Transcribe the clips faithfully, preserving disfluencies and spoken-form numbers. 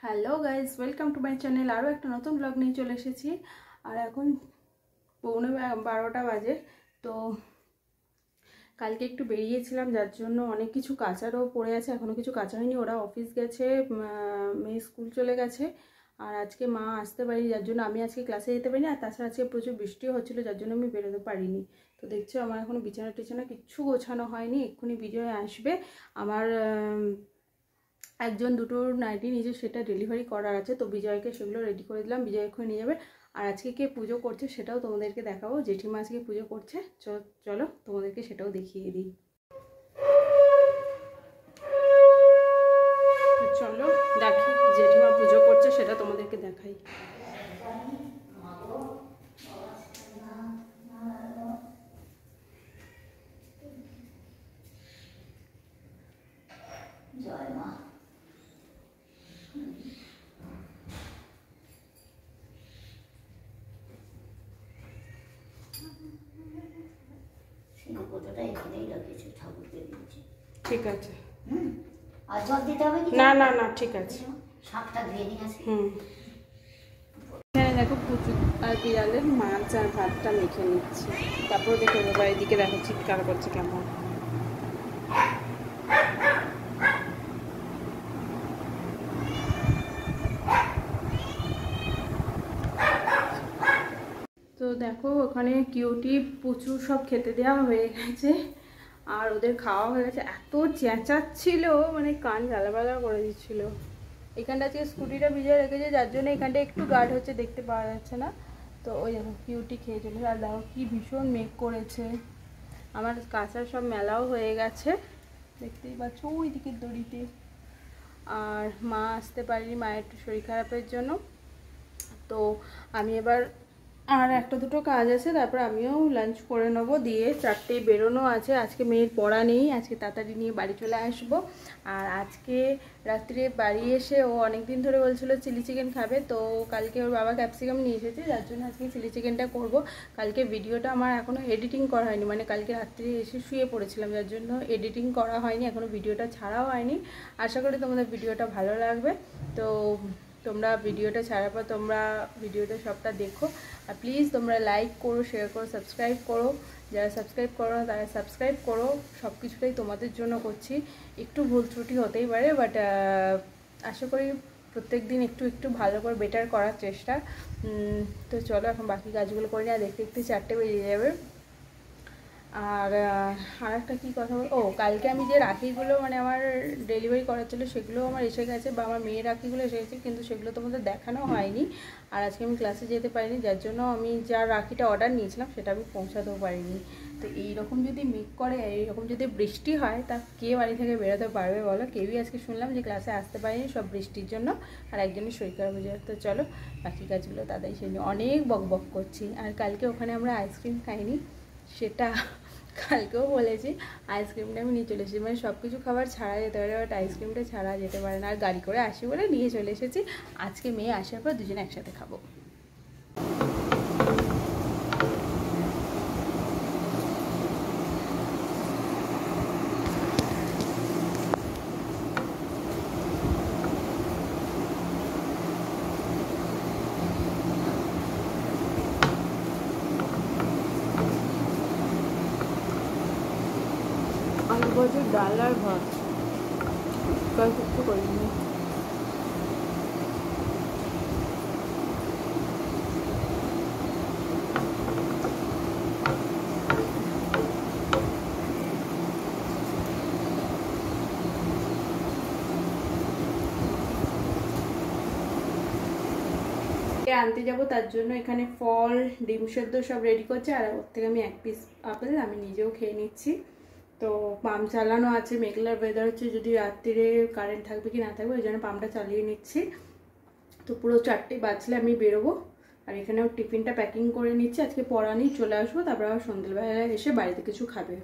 Hello guys, welcome to my channel. আরও একটা নতুন ব্লগ নিয়ে চলে এসেছি। আর এখন পৌনে বারোটা বাজে। তো কালকে একটু বেরিয়েছিলাম, যার জন্য অনেক কিছু কাচারও পড়ে আছে, এখনও কিছু কাচা হয়নি। ওরা অফিস গেছে, মেয়ে স্কুল চলে গেছে। আর আজকে মা আসতে পারিনি, যার জন্য আমি আজকে ক্লাসে যেতে পারিনি। আর তাছাড়া আজকে প্রচুর বৃষ্টিও হচ্ছিলো, যার জন্য আমি বেরোতে পারিনি। তো দেখছো আমার এখনও বিছানা টিছানা কিচ্ছু গোছানো হয়নি। এক্ষুনি বিজয় আসবে। আমার একজন দুটো নাইটি নিজে সেটা ডেলিভারি করার আছে, তো বিজয়কে সেগুলো রেডি করে দিলাম। বিজয় এক্ষুনি নিয়ে যাবে। আর আজকে কে পুজো করছে সেটাও তোমাদেরকে দেখাবো। জেঠিমা আজকে পুজো করছে, চলো তোমাদেরকে সেটাও দেখিয়ে দিই। চলো দেখি জেঠিমা পুজো করছে, সেটা তোমাদেরকে দেখাই। জয় মা। ঠিক আছে, আর জল দিতে হবে কি? না না না ঠিক আছে, শাকটা ধুয়ে নিয়ে আসি। হুম। এখানে দেখো পুচু আর বিড়ালের মাছ আর ভাতটা মেখে নিচ্ছি। তারপর দেখো বাবা এদিকে দেখো চিৎকার করছে কেমন। তো দেখো ওখানে কিউটি পুচু সব খেতে দেওয়া হয়ে গেছে, আর ওদের খাওয়া হয়ে গেছে। এত চেঁচাচ্ছিল, মানে কান জ্বালাবালা করে দিচ্ছিল। এখানটা আজকে স্কুটিটা ভিজে রেখেছে, যার জন্য এখানটা একটু গার্ড হচ্ছে, দেখতে পাওয়া যাচ্ছে না। তো ওই দেখো কিউটি খেয়ে চলেছে। আর দেখো কি ভীষণ মেঘ করেছে। আমার কাঁচা সব মেলাও হয়ে গেছে, দেখতেই পাচ্ছ ওই দিকের দড়িতে। আর মা আসতে পারিনি, মায়ের একটু শরীর খারাপের জন্য। তো আমি এবার আর একটা দুটো কাজ আছে, তারপর আমিও লাঞ্চ করে নেবো, দিয়ে চারটেই বেরোনো আছে। আজকে মেয়ের পড়া নেই, আজকে তাড়াতাড়ি নিয়ে বাড়ি চলে আসবো। আর আজকে রাত্রে বাড়ি এসে ও অনেক দিন ধরে বলছিল চিলি চিকেন খাবে, তো কালকে ওর বাবা ক্যাপসিকাম নিয়ে এসেছে, যার জন্য আজকে চিলি চিকেনটা করবো। কালকে ভিডিওটা আমার এখনও এডিটিং করা হয়নি, মানে কালকে রাত্রে এসে শুয়ে পড়েছিলাম, যার জন্য এডিটিং করা হয়নি, এখনও ভিডিওটা ছাড়াও হয়নি। আশা করি তোমাদের ভিডিওটা ভালো লাগবে। তো তোমরা ভিডিওটা ছাড়ার পর তোমরা ভিডিওটা সবটা দেখো। আর প্লিজ তোমরা লাইক করো, শেয়ার করো, সাবস্ক্রাইব করো। যারা সাবস্ক্রাইব করো না তারা সাবস্ক্রাইব করো। সব কিছুটাই তোমাদের জন্য করছি। একটু ভুল ত্রুটি হতেই পারে, বাট আশা করি প্রত্যেক দিন একটু একটু ভালো করে বেটার করার চেষ্টা। তো চলো এখন বাকি কাজগুলো করে নিই। আর দেখতে দেখতে চারটে বেজে যাবে। আর আর একটা কী কথা বল, ও কালকে আমি যে রাখিগুলো মানে আমার ডেলিভারি করার ছিল সেগুলো আমার এসে গেছে, বা আমার মেয়ের রাখিগুলো এসে গেছে, কিন্তু সেগুলো তোমাদের দেখানো হয়নি। আর আজকে আমি ক্লাসে যেতে পারিনি, যার জন্য আমি যা রাখিটা অর্ডার নিয়েছিলাম সেটা আমি পৌঁছাতেও পারিনি। তো এইরকম যদি মেঘ করে, এইরকম যদি বৃষ্টি হয়, তা কে বাড়ি থেকে বেরোতে পারবে বলো? কেউই আজকে শুনলাম যে ক্লাসে আসতে পারিনি, সব বৃষ্টির জন্য। আর একজনের শরীর খারাপ হয়ে যায়। তো চলো বাকি কাজগুলো তাদের সেই অনেক বক বক করছি। আর কালকে ওখানে আমরা আইসক্রিম খাইনি, সেটা কালকেও বলেছি। আইসক্রিমটা আমি নিয়ে চলে এসেছি, মানে সব কিছু খাবার ছাড়া যেতে পারে, বাট আইসক্রিমটা ছাড়া যেতে পারে না। আর গাড়ি করে আসি বলে নিয়ে চলে এসেছি। আজকে মেয়ে আসার পর দুজনে একসাথে খাবো। আলু ভাজি, ডাল আর ভাত, কাল কিছু করিনি। আনতে যাবো, তার জন্য এখানে ফল, ডিম সেদ্ধ সব রেডি করছে। আর ওর থেকে আমি এক পিস আপেল আমি নিজেও খেয়ে নিচ্ছি। তো পাম্প চালানো আছে, মেঘলার ওয়েদার হচ্ছে, যদি রাত্রিরে কারেন্ট থাকবে কি না থাকবে, ওই জন্য পাম্পটা চালিয়ে নিচ্ছি। তো পুরো চারটে বাজলে আমি বেরোবো। আর এখানেও টিফিনটা প্যাকিং করে নিচ্ছি, আজকে পড়া নিয়ে চলে আসবো, তারপর আবার সন্ধ্যেবেলা এসে বাড়িতে কিছু খাবে।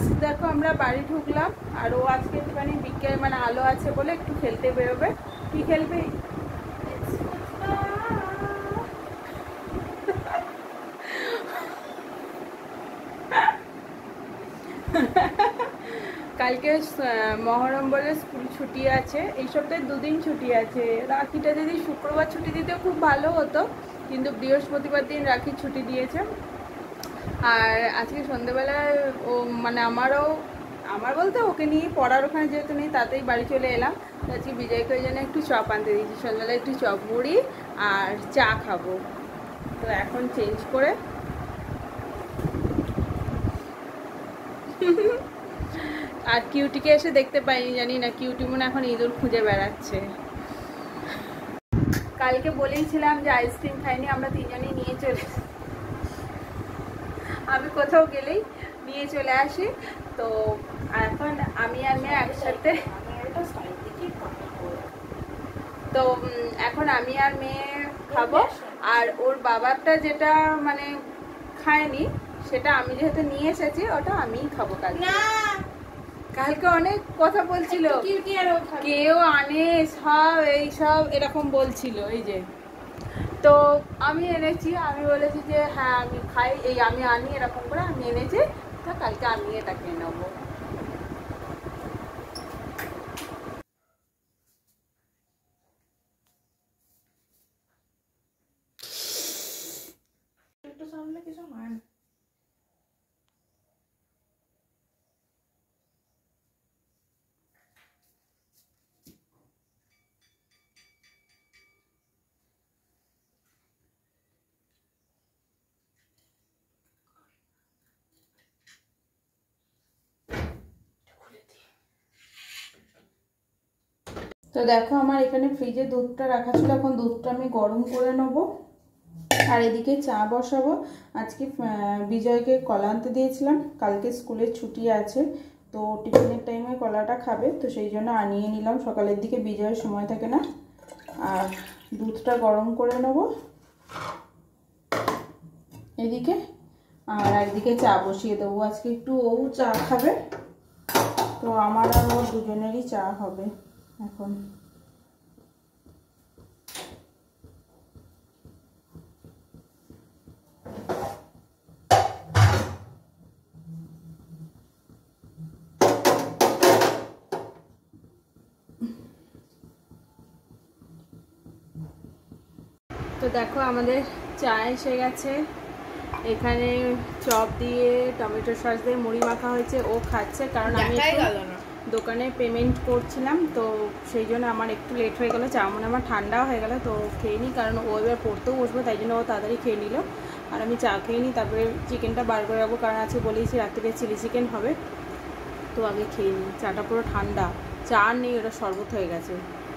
দেখো আমরা বাড়ি ঢুকলাম, আর ও আজকে একটুখানি বিকেল মানে আলো আছে বলে একটু খেলতে বেরোবে। কি খেলবে? কালকে মহরম বলে স্কুল ছুটি আছে, এই সপ্তাহে দুদিন ছুটি আছে। রাখিটা যদি শুক্রবার ছুটি দিতে খুব ভালো হতো, কিন্তু বৃহস্পতিবার দিন রাখির ছুটি দিয়েছে। আর আজকে সন্ধ্যেবেলায় ও মানে আমারও আমার বলতে ওকে নিয়ে পড়ার ওখানে যেহেতু নেই, তাতেই বাড়ি চলে এলাম। তো আজকে বিজয়কে ওই জন্য একটু চপ আনতে দিয়েছি, সন্ধ্যাবেলায় একটু চপ মুড়ি আর চা খাবো। তো এখন চেঞ্জ করে আর কিউটিকে এসে দেখতে পাইনি, জানি না কিউটি মনে এখন ইঁদুর খুঁজে বেড়াচ্ছে। কালকে বলেইছিলাম যে আইসক্রিম খাইনি, আমরা তিনজনই নিয়ে চলে আমি কোথাও গেলেই নিয়ে চলে আসি। তো এখন আমি আর মেয়ে একসাথে তো এখন আমি আর মেয়ে খাবো। আর ওর বাবারটা যেটা মানে খায়নি, সেটা আমি যেহেতু নিয়ে এসেছি ওটা আমিই খাবো। কালকে কালকে অনেক কথা বলছিল, কেউ আনে সব এই সব এরকম বলছিল। এই যে তো আমি এনেছি, আমি বলেছি যে হ্যাঁ আমি খাই, এই আমি আনি এরকম করে আমি এনেছি, তো কালকে আমি এটা খেয়ে নেবো। কিছু হয় না। তো দেখো আমার এখানে ফ্রিজে দুধটা রাখা ছিল, এখন দুধটা আমি গরম করে নেব। আর এদিকে চা বসাবো। আজকে বিজয়কে কলা আনতে দিয়েছিলাম, কালকে স্কুলের ছুটি আছে, তো টিফিনের টাইমে কলাটা খাবে, তো সেই জন্য আনিয়ে নিলাম। সকালের দিকে বিজয়ের সময় থাকে না। আর দুধটা গরম করে নেব এদিকে, আর একদিকে চা বসিয়ে দেবো। আজকে একটু ও চা খাবে, তো আমার আর ওর দুজনেরই চা হবে এখন। তো দেখো আমাদের চা এসে গেছে, এখানে চপ দিয়ে টমেটো সস দিয়ে মুড়ি মাখা হয়েছে, ও খাচ্ছে। কারণ আমি দোকানে পেমেন্ট করছিলাম, তো সেই জন্য আমার একটু লেট হয়ে গেলো। চা মনে আমার ঠান্ডাও হয়ে গেলো, তো খেয়ে নিই, কারণ ও এবার পড়তেও বসবে, তাই জন্য ও তাড়াতাড়ি খেয়ে নিল। আর আমি চা খেয়ে নিই, তারপরে চিকেনটা বার করে যাবো, কারণ আজকে বলেছি রাত্রে চিলি চিকেন হবে। তো আগে খেয়ে নিই, চাটা পুরো ঠান্ডা, চা আর নেই, ওটা শরবত হয়ে গেছে।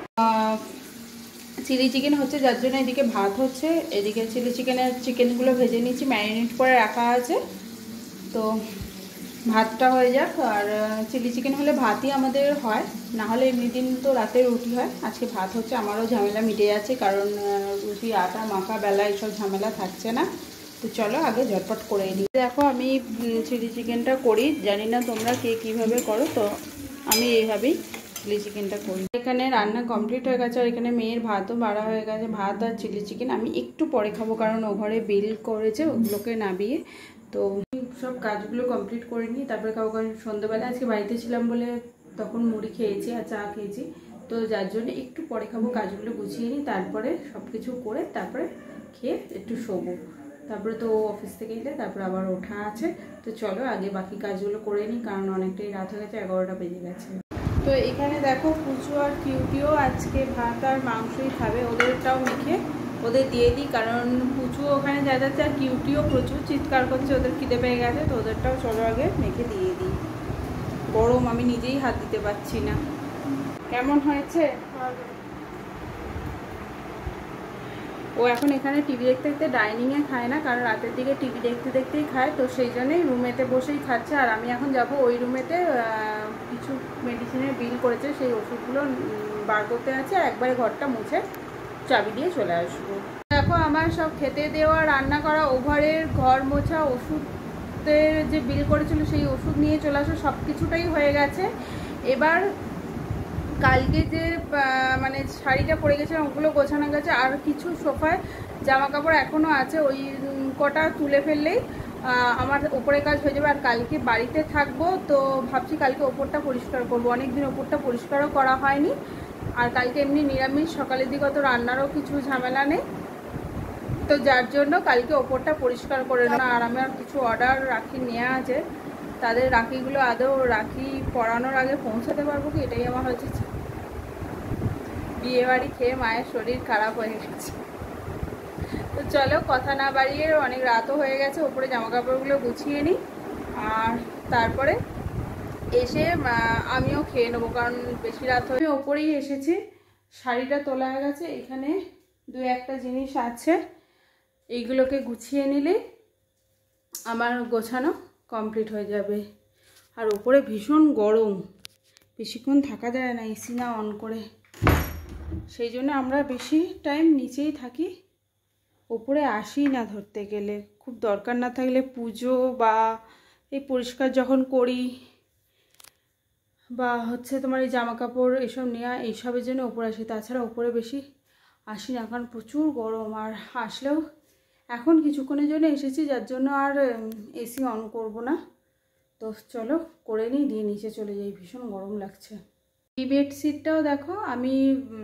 চিলি চিকেন হচ্ছে, যার জন্য এদিকে ভাত হচ্ছে। এদিকে চিলি চিকেনের চিকেনগুলো ভেজে নিচ্ছি, ম্যারিনেট করে রাখা আছে। তো ভাতটা হয়ে যাক। আর চিলি চিকেন হলে ভাতই আমাদের হয়, না হলে এমনি দিন তো রাতে রুটি হয়। আজকে ভাত হচ্ছে, আমারও ঝামেলা মিটে যাচ্ছে, কারণ রুটি আটা মাখা বেলা এইসব ঝামেলা থাকছে না। তো চলো আগে ঝটপট করে নিই। দেখো আমি চিলি চিকেনটা করি, জানি না তোমরা কে কীভাবে করো, তো আমি এইভাবেই চিলি চিকেনটা করি। এখানে রান্না কমপ্লিট হয়ে গেছে, আর এখানে মেয়ের ভাতও বাড়া হয়ে গেছে। ভাত আর চিলি চিকেন আমি একটু পরে খাবো, কারণ ও ঘরে বিল করেছে, ওগুলোকে নামিয়ে তো সব কাজগুলো কমপ্লিট করে নিই, তারপরে খাবো। কারণ সন্ধ্যাবেলা আজকে বাড়িতে ছিলাম বলে তখন মুড়ি খেয়েছি আর চা খেয়েছি, তো যার জন্য একটু পরে খাবো। কাজগুলো গুছিয়ে নিই, তারপরে সব কিছু করে তারপরে খেয়ে একটু শোবো। তারপরে তো অফিস থেকে এলে তারপরে আবার ওঠা আছে। তো চলো আগে বাকি কাজগুলো করে নিই, কারণ অনেকটাই রাত হয়ে গেছে, এগারোটা বেজে গেছে। তো এখানে দেখো পুচু আর কিউটিও আজকে ভাত আর মাংসই খাবে, ওদেরটাও মেখে ওদের দিয়ে দিই, কারণ পুচু ওখানে যা যাচ্ছে আর কিউটিও প্রচুর চিৎকার করছে, ওদের খিদে পেয়ে গেছে। তো ওদেরটাও চলো আগে মেখে দিয়ে দিই, গরম আমি নিজেই হাত দিতে পারছি না। কেমন হয়েছে? ও এখন এখানে টিভি দেখতে দেখতে ডাইনিংয়ে খায় না, কারণ রাতের দিকে টিভি দেখতে দেখতেই খায়, তো সেই জন্যই রুমেতে বসেই খাচ্ছে। আর আমি এখন যাব ওই রুমেতে, কিছু মেডিসিনের বিল করেছে, সেই ওষুধগুলো বার করতে আছে, আর একবারে ঘরটা মুছে চাবি দিয়ে চলে আসবো। দেখো আমার সব খেতে দেওয়া, রান্না করা, ওভারের ঘর মোছা, ওষুধ ওষুধের যে বিল করেছিল সেই ওষুধ নিয়ে চলে আসো, সব কিছুটাই হয়ে গেছে। এবার কালকে যে মানে শাড়িটা পরে গেছিলাম ওগুলো গোছানো গেছে, আর কিছু সোফায় জামা কাপড় এখনও আছে, ওই কটা তুলে ফেললেই আমার ওপরের কাজ হয়ে যাবে। আর কালকে বাড়িতে থাকবো, তো ভাবছি কালকে ওপরটা পরিষ্কার করবো, অনেকদিন ওপরটা পরিষ্কারও করা হয়নি। আর কালকে এমনি নিরামিষ, সকালের দিকে অত রান্নারও কিছু ঝামেলা নেই, তো যার জন্য কালকে ওপরটা পরিষ্কার করে নেব। আর আমার কিছু অর্ডার রাখি নেওয়া আছে, তাদের রাখিগুলো আদৌ রাখি পরানোর আগে পৌঁছাতে পারবো কি, এটাই আমার হচ্ছে। বিয়ে বাড়ি খেয়ে মায়ের শরীর খারাপ হয়ে গেছে। তো চলো কথা না বাড়িয়ে, অনেক রাতও হয়ে গেছে, ওপরে জামা কাপড়গুলো গুছিয়ে নিই, আর তারপরে এসে আমিও খেয়ে নেবো, কারণ বেশি রাত হয়ে। ওপরেই এসেছি, শাড়িটা তোলা হয়ে গেছে, এখানে দু একটা জিনিস আছে, এইগুলোকে গুছিয়ে নিলে আমার গোছানো কমপ্লিট হয়ে যাবে। আর ওপরে ভীষণ গরম, বেশিক্ষণ থাকা যায় না এসি না অন করে, সেই জন্য আমরা বেশি টাইম নিচেই থাকি, ওপরে আসি না ধরতে গেলে। খুব দরকার না থাকলে, পুজো বা এই পরিষ্কার যখন করি বা হচ্ছে তোমার এই জামা কাপড় এসব নেওয়া, এইসবের জন্য ওপরে আসি, তাছাড়া ওপরে বেশি আসি না, কারণ প্রচুর গরম। আর আসলেও এখন কিছুক্ষণের জন্য এসেছি, যার জন্য আর এসি অন করব না। তো চলো করে নিই, দিয়ে নিচে চলে যাই, ভীষণ গরম লাগছে। এই বেডশিটটাও দেখো আমি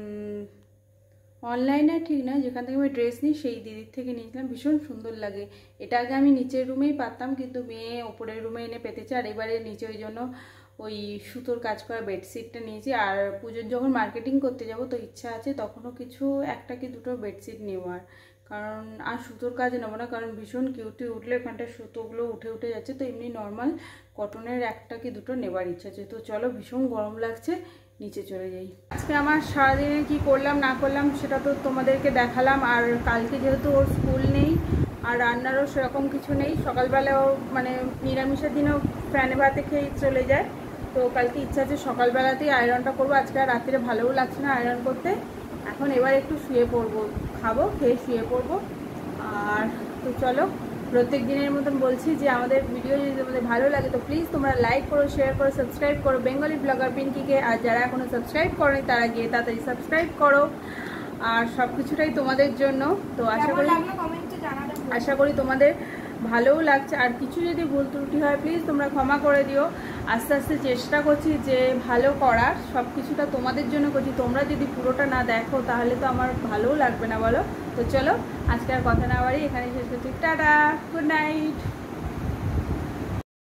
অনলাইনে ঠিক না, যেখান থেকে আমি ড্রেস নিই সেই দিদির থেকে নিয়েছিলাম, ভীষণ সুন্দর লাগে। এটা আগে আমি নিচের রুমেই পাতাম, কিন্তু মেয়ে ওপরের রুমে এনে পেতেছে, আর এবারে নিচে ওই জন্য ওই সুতোর কাজ করা বেডশিটটা নিয়েছি। আর পুজোর যখন মার্কেটিং করতে যাব, তো ইচ্ছা আছে তখনও কিছু একটা কি দুটো বেডশিট নেওয়ার, কারণ আর সুতোর কাজ নেবো না, কারণ ভীষণ কিউটি উঠলে এখানটা সুতোগুলো উঠে উঠে যাচ্ছে, তো এমনি নর্মাল কটনের একটা কি দুটো নেবার ইচ্ছা আছে। তো চলো, ভীষণ গরম লাগছে, নিচে চলে যাই। আজকে আমার সারাদিনে কি করলাম না করলাম সেটা তো তোমাদেরকে দেখালাম। আর কালকে যেহেতু ওর স্কুল নেই আর রান্নারও সেরকম কিছু নেই, সকালবেলাও মানে নিরামিষের দিনেও ফ্যানে ভাতে খেয়ে চলে যায়, তো কালকে ইচ্ছা আছে সকালবেলাতেই আয়রনটা করবো। আজকে আর রাত্রে ভালোও লাগছে না আয়রন করতে, এখন এবার একটু শুয়ে পড়বো, খাবো, খেয়ে শুয়ে পড়বো। আর তো চলো, প্রত্যেক দিনের মতন বলছি যে আমাদের ভিডিও যদি তোমাদের ভালো লাগে তো প্লিজ তোমরা লাইক করো, শেয়ার করো, সাবস্ক্রাইব করো বেঙ্গলি ব্লগার পিঙ্কিকে। আর যারা এখনও সাবস্ক্রাইব করোনি তারা গিয়ে তাড়াতাড়ি সাবস্ক্রাইব করো, আর সব কিছুটাই তোমাদের জন্য। তো আশা করি আশা করি তোমাদের ভালোও লাগছে। আর কিছু যদি ভুল ত্রুটি হয় প্লিজ তোমরা ক্ষমা করে দিও। আস্তে আস্তে চেষ্টা করছি যে ভালো করার, সব কিছুটা তোমাদের জন্য করছি, তোমরা যদি পুরোটা না দেখো তাহলে তো আমার ভালোও লাগবে না, বলো। তো চলো, আজকে আর কথা না বাড়ি এখানে শেষ করছি, টাটা, গুড নাইট।